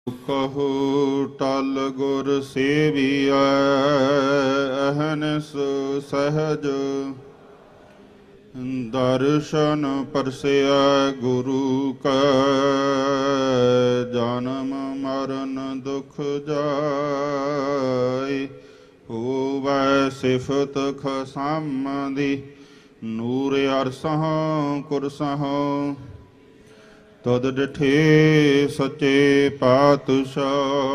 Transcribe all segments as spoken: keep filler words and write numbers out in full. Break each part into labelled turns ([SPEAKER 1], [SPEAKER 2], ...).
[SPEAKER 1] ਕਹੋ ਟਲ ਗੁਰ ਸੇਵੀਐ ਅਹਨਿਸ ਸਹਜ ਦਰਸ਼ਨ ਪਰਸੈ ਗੁਰੂ ਕੈ ਜਨਮ ਮਰਨ ਦੁਖ ਜਾਇ ਹੋਵੈ ਸਿਫਤ ਖਸਮ ਦੀ ਨੂਰ ਅਰਸਹੁ ਕੁਰਸਹੁ ਤਦ ਡਿਠੇ ਸੱਚੇ ਪਾਤਸ਼ਾਹ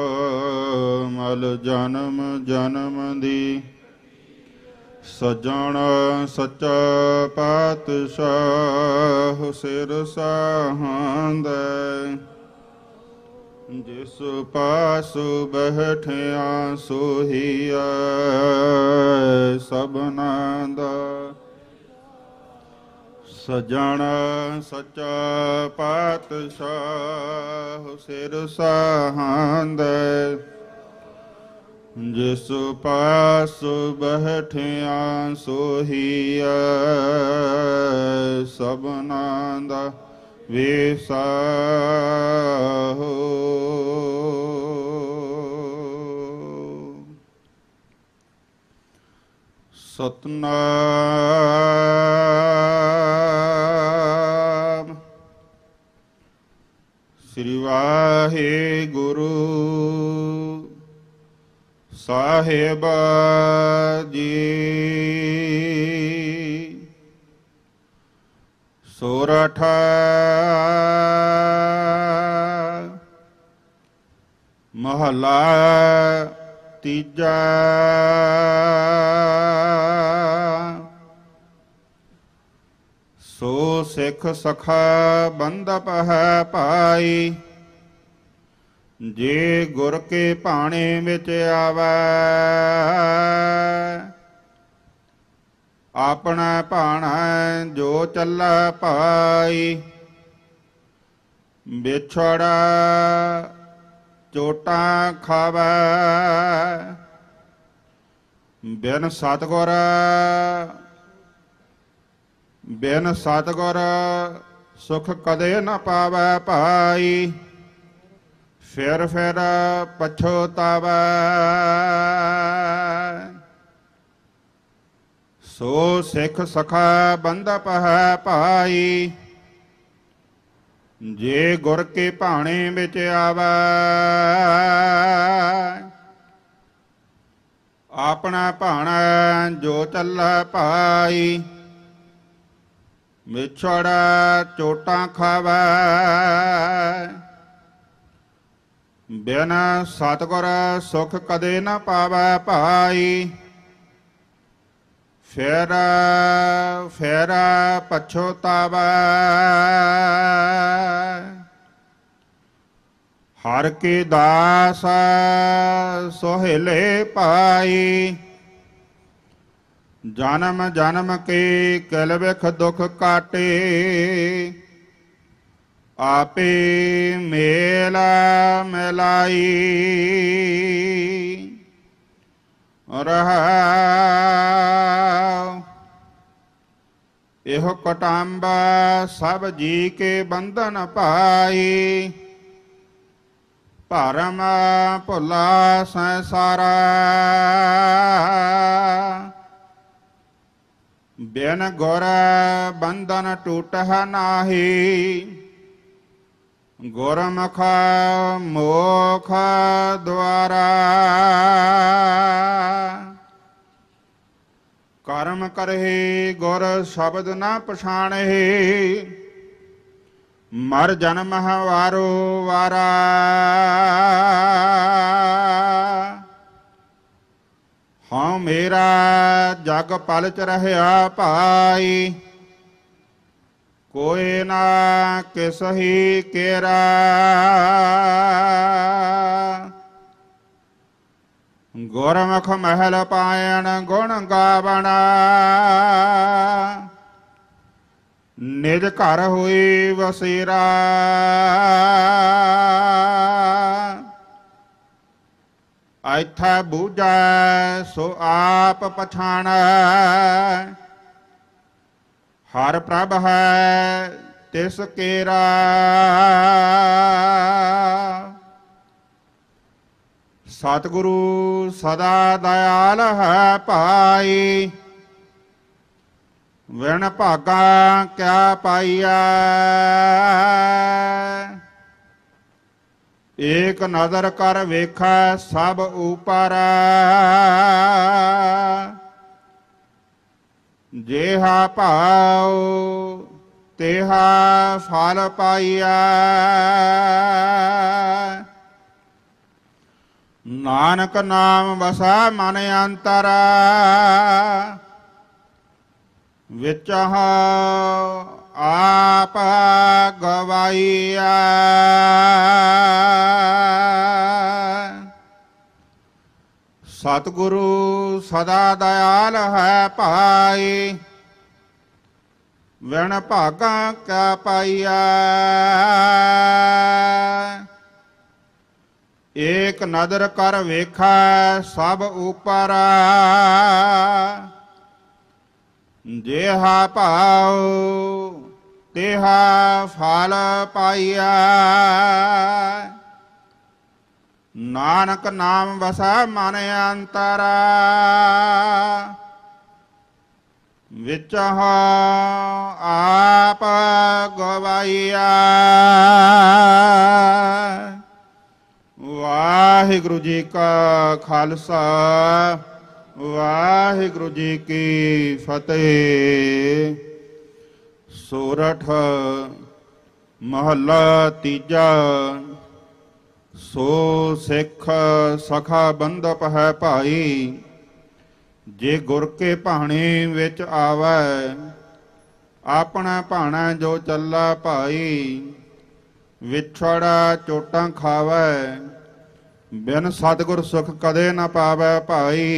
[SPEAKER 1] ਮਲ ਜਨਮ ਜਨਮ ਦੀ ਸਜਣ ਸੱਚਾ ਪਾਤਸ਼ਾਹ ਸਿਰ ਸਾਹਾਂਦੈ ਜਿਸ ਪਾਸ ਬੈਠਿਆ ਸੋਹੀਐ ਸਭਨਾ ਦਾ ਸਜਣ ਸੱਚਾ ਪਾਤਸ਼ਾਹ ਸਿਰ ਸਾਹਾਂਦੈ ਜਿਸ ਪਾਸ ਬੈਠਿਆ ਸੋਹੀਐ ਸਭਨਾ ਦਾ ਵੇਸਾਹੋ। ਸਤਨਾਮ ਸ੍ਰੀ ਵਾਹਿਗੁਰੂ ਸਾਹਿਬ ਜੀ। ਸੋਰਠ ਮਹਲਾ ਤੀਜਾ। ਸੋ ਸਿੱਖ ਸਖਾ ਬੰਧਪ ਹੈ ਭਾਈ ਜੇ ਗੁਰ ਕੇ ਭਾਣੇ ਵਿੱਚ ਆਵੈ ਆਪਣਾ ਭਾਣਾ ਜੋ ਚੱਲੈ ਭਾਈ ਵਿਛੜਾ ਚੋਟਾਂ ਖਾਵੈ ਬਿਨ ਸਤਿਗੁਰ ਬਿਨ ਸਤਿਗੁਰ ਸੁਖ ਕਦੇ ਨ ਪਾਵੈ ਭਾਈ ਫਿਰ ਫਿਰ ਪਛੋਤਾਵੈ ਸੋ ਸਿੱਖ ਸਖਾ ਬੰਧਪ ਹੈ ਭਾਈ ਜੇ ਗੁਰ ਕੇ ਭਾਣੇ ਵਿੱਚ ਆਵੈ ਆਪਣਾ ਭਾਣਾ ਜੋ ਚੱਲੈ ਭਾਈ ਵਿਛੜਾ ਚੋਟਾਂ ਖਾਵੈ ਬਿਨ ਸਤਿਗੁਰ ਸੁਖ ਕਦੇ ਨ ਪਾਵੈ ਭਾਈ ਫਿਰ ਫਿਰ ਪਛੋਤਾਵੈ ਹਰ ਕੇ ਦਾਸ ਸੋਹਿਲੇ ਪਾਈ ਜਨਮ ਜਨਮ ਕੇ ਕਿਲ ਵਿਖ ਦੁਖ ਕਾਟੇ ਆਪੇ ਮੇਲ ਮਿਲਾਈ ਰਹਾਉ ਇਹੋ ਕਟੰਬ ਸਭ ਜੀ ਕੇ ਬੰਧਨ ਪਾਈ ਭਰਮ ਭੁਲਾ ਸੰਸਾਰਾ ਬਿਨ ਗੁਰ ਬੰਧਨ ਟੂਟਹਿ ਨਾਹੀ ਗੁਰਮੁਖ ਮੋਖ ਦੁਆਰਾ ਕਰਮ ਕਰਹਿ ਗੁਰ ਸ਼ਬਦ ਨ ਪਛਾਣਹਿ ਮਰ ਜਨਮ ਵਾਰੋ ਵਾਰਾ ਹਉ ਮੇਰਾ ਜਗ ਪਲਚ ਰਹਿਆ ਭਾਈ ਕੋਈ ਨਾ ਕਿਸਹੀ ਕੇਰਾ ਗੁਰਮੁਖ ਮਹਿਲ ਪਾਇਣ ਗੁਣ ਗਾਵਣਾ ਨਿਜ ਘਰ ਹੋਈ ਵਸੇਰਾ ਐਥੈ ਬੂਝੈ ਸੋ ਆਪ ਪਛਾਣੈ ਹਰ ਪ੍ਰਭ ਹੈ ਤਿਸ ਕੇਰਾ सतगुरु सदा दयाल है पाई, विण भागा क्या पाइया। एक नजर कर वेखा सब ऊपर, जेहा भाव तेहा फल पाइया। नानक नाम वसा मन अंतर, विच आप गवाइया। सतगुरु सदा दयाल है पाई, विण भागा क्या पाइया। एक नदर कर वेखा सब ऊपर, जेहा भाव तेहा फल पाइया। नानक नाम वसा मन अंतर, विच आप गवाइया। वाहिगुरु जी का खालसा, वाहिगुरु जी की फतेह। सोरठ महला तीजा। सो सिख सखा बंदप है भाई, जे गुर के भाणे विच आवै। अपना भाणा जो चला भाई, विछड़ा चोटां खावै। बिन सतगुर सुख कदे न पावै भाई,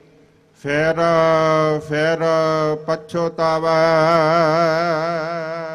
[SPEAKER 1] फिर फिर पछोतावै।